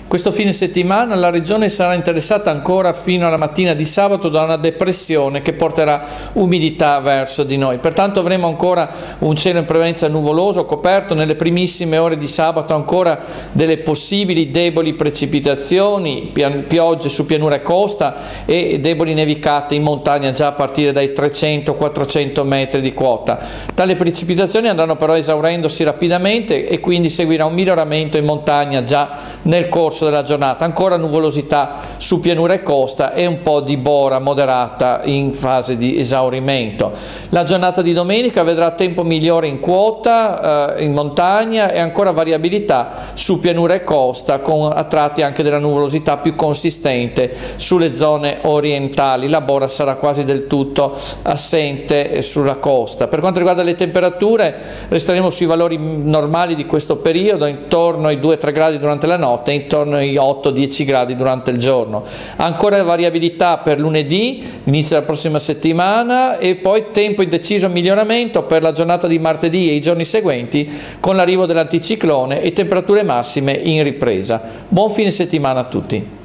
Questo fine settimana la regione sarà interessata ancora fino alla mattina di sabato da una depressione che porterà umidità verso di noi. Pertanto avremo ancora un cielo in prevalenza nuvoloso, coperto. Nelle primissime ore di sabato ancora delle possibili deboli precipitazioni, piogge su pianura e costa e deboli nevicate in montagna già a partire dai 300-400 metri di quota. Tali precipitazioni andranno però esaurendosi rapidamente e quindi seguirà un miglioramento in montagna già nel corso della giornata. Ancora nuvolosità su pianura e costa e un po' di bora moderata in fase di esaurimento. La giornata di domenica vedrà tempo migliore in quota, in montagna, e ancora variabilità su pianura e costa, con a tratti anche della nuvolosità più consistente sulle zone orientali. La bora sarà quasi del tutto assente sulla costa. Per quanto riguarda le temperature, resteremo sui valori normali di questo periodo, intorno ai 2-3 gradi durante la notte e intorno ai 8-10 gradi durante il giorno. Ancora variabilità per lunedì, inizio della prossima settimana, e poi tempo indeciso miglioramento per la giornata di martedì e i giorni seguenti con l'arrivo dell'anticiclone e temperature massime in ripresa. Buon fine settimana a tutti.